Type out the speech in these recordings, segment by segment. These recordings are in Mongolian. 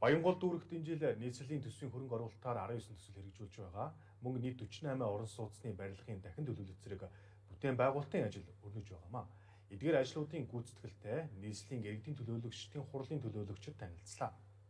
Баянгол дүүрэгт энэ жил нийслэлийн төсвийн хөрөнгө оруулалтаар 19 төсөл хэрэгжүүлж байгаа. Мөнгө нийт 48 орон сууцны барилгын дахин төлөвлөлт зэрэг бүтээн байгуулалтын ажил өрнөж байгаамаа. Эдгээр ажлуудын гүйцэтгэлтэй нийслэлийн иргэдийн төлөөлөгчдийн хурлын төлөөлөгчид танилцлаа.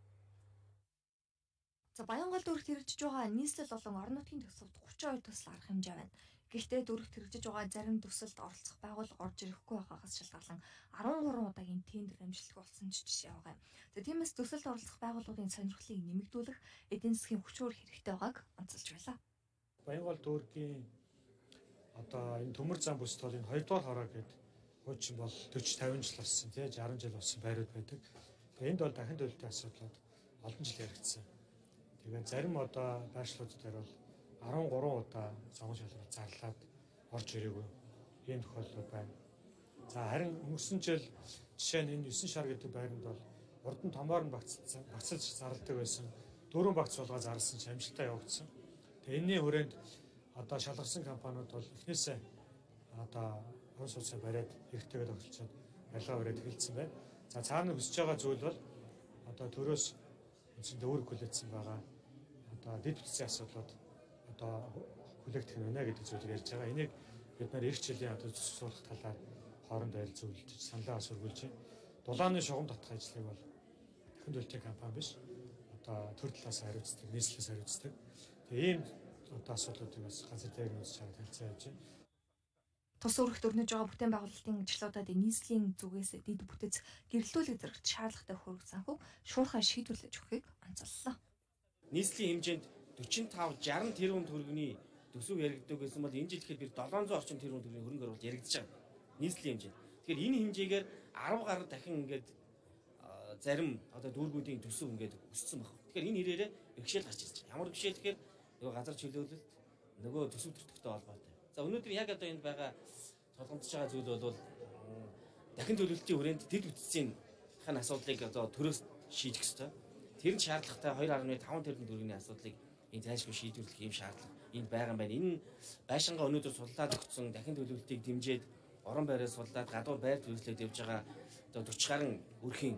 За Баянгол дүүрэгт хэрэгжиж байгаа нийслэл болон орон нутгийн төсөвт 32 төсөл арга хэмжээ байна. Гэхдээ дүүрэгт хэрэгжиж байгаа зарим төсөлд оролцох байгууллага орж ирэхгүй байгаагаас шалтгаалan 13 удаагийн тендер амжилтгүй болсон жишээ байгаа юм. За тиймээс төсөлд оролцох байгууллагын сонирхлыг нэмэгдүүлэх эдийн засгийн хүчээр хэрэгтэй байгааг онцолж байлаа. Баянгол дүүргийн энэ төмөр зам бүс толын 2 дугаар хороо гэдэг хуучин бол 40-50 жил болсон тий 60 жил болсон байрууд байдаг. Тэгээ энд бол дахин төлөлтийн асуудлууд олон жил яригдсан. Тэгээд зарим байршлууд дээр бол 13 удаа сонгон шалралт зарлаад орж ирээгүй ийм тохиолдол байна. За харин өнгөрсөн жил жишээ нь энэ 9 шар гэдэг байранд бол урд нь томоор нь багцалж зарладаг байсан. 4 багц болгоо зарласан ч амжилттай явагдсан. Тэгээ энэний хүрээнд шалгарсан компаниуд бол эхнээсээ орон сууцаа бариад хэрэгтэйгээ тохиролцоод барилгаа бариад эхэлсэн байна. За цаана хүсэж байгаа зүйл бол төрөөс үндсэндээ өөр хүлээсэн байгаа дэд бүтцийн асуудлууд хүлээгдэх нь байна гэдэг зүйлийг ярьж байгаа. Энийг бид нар эх жилийн төсөв суулгах талаар хоорондоо ярилцуулж саналаа сургуулж байна. Дулааны шугам татах ажлыг бол дахин төлөлтийн компани биш. Төр талаас хариуцдаг, нийслэлээс хариуцдаг. Тэгээ ийм асуудлуудыг бас ганц дээр нь үзэж хараад хэлцээ явж байна. Тус өргөт өрнөж байгаа бүтээн байгуулалтын ажлуудад нийслэлийн зүгээс дэд бүтэц гэрэлтүүлэг зэрэгт шаардлагатай хөрөнгө санхүүг шуурхай шийдвэрлэж өгөхийг онцоллоо. Нийслэлийн хэмжээнд 45-60 тэрбум төгрөгийн төсөв яригддаг гэсэн бол энэ жил ихэд бид 700 орчим тэрбум төгрөгийн хөрөнгө оруулалт яригдж байгаа. Нийслэлийн хэмжээнд. Тэгэхээр энэ хэмжээгээр 10 гаруй дахин ингээд зарим дүүргүүдийн төсөв ингээд өссөн байна. Тэгэхээр энэ хэрээрээ бэрхшээл гарч ирж байгаа. Ямар бэрхшээл гэхээр нөгөө газар чөлөөлөлт нөгөө төсөв төртөгтэй холбоотой. За өнөөдөр яг энд байгаа толгомдож байгаа зүйл бол дахин төлөвлөлтийн хүрээнд дэд бүтцийн асуудлыг төрөөс шийдэх ёстой. Тэр нь шаардлагатай 2.5 тэрбум төгрөгийн асуудлыг энэ зайлшгүй шийдвэрлэх юм шаардлага энд байгаа юм байна. Энэ байшингаа өнөөдөр судлаад өгсөн дахин төлөвлөлтийг дэмжиж орон байраа судлаад гадуур байр төлөвлөлт явьж байгаа 40 гаруй өрхийн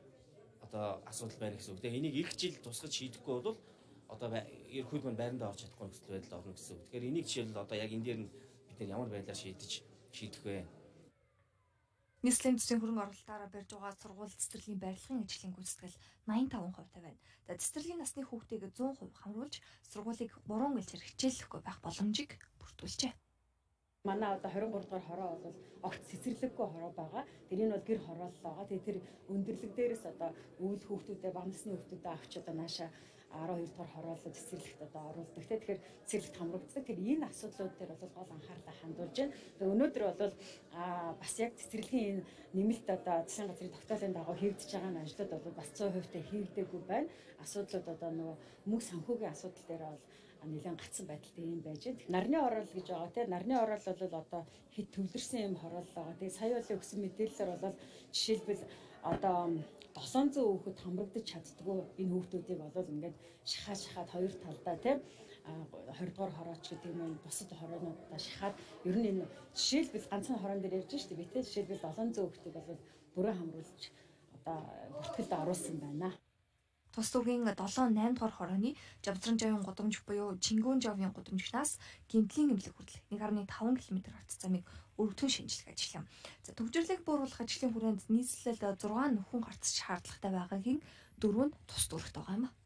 асуудал байна гэсэн үг. Тэгээ энийг эх жил тусгаж шийдэхгүй бол ерхүүд мань байрандаа орж чадахгүй нөхцөл байдал орно гэсэн үг. Тэгэхээр энийг жишээл яг энэ дээр нь бид нар ямар байдлаар шийдэх вэ? Нийслэлийн төсвийн хөрөнгө оруулалтаараа барьж байгаа сургууль цэцэрлэгийн барилгын ажлын гүйцэтгэл 85% байна. За цэцэрлэгийн насны хүүхдийг 100% хамруулж сургуулийг буруу гэлцээр хичээллэхгүй байх боломжийг бүрдүүлжээ. Манай 23 дугаар хороо бол огт цэцэрлэггүй хороо байгаа. Тэр нь бол гэр хороолол байгаа. Тэгээ тэр өндөрлөг дээрээс үйл хүүхдүүдээ баг насны хүүхдүүдээ авч нааша 12 дугаар хороолол цэцэрлэгт оруулдаг. Тэгэхээр цэцэрлэгт хамрагддаг. Тэр энэ асуудлууд дээр бол гол анхаарлаа хандуулж байна. Тэгээ өнөөдөр бол бас яг цэцэрлэгийн нэмэлт засгийн газрын тогтоолын дагуу хийгдэж байгаа ажлууд бол бас 100% та хийгдээгүй байна. Асуудлууд нөгөө мөнгө санхүүгийн асуудал дээр бол нэлээд гацсан байдалтай юм байж байна. Нарны хороолол гэж байгаа тийм нарны хороолол бол хэд төвлөрсөн юм хороолол байгаа. Тэгээ сая улсын өгсөн мэдээлэлээр бол жишээлбэл 700 хүүхэд хамрагдаж чаддгүй энэ хүүхдүүдийг бол ингээд шахаад хоёр талдаа тийм 20 дугаар хорооч гэдэг нь бусад хороонуудаа шахаад ер нь энэ жишээлбэл ганцхан хороон дээр ярьж штэ би тийм жишээлбэл 700 хүүхдийг бол бүрэн хамруулж бүртгэлд оруулсан байна. Тус төвгийн 7-8 дугаар хорооны Жавзранжавын гудамж буюу Чингүнжавын гудамжнаас Гэмтлийн эмнэлэг хүртэл 1.5 км арт замыг өргөтгөн шинжилэх ажил юм. За төвжирлийг бууруулах ажлын хүрээнд нийслэл 6 нөхөн гарц шаардлагатай байгаагийн 4 тус дүрэгт байгаа юм.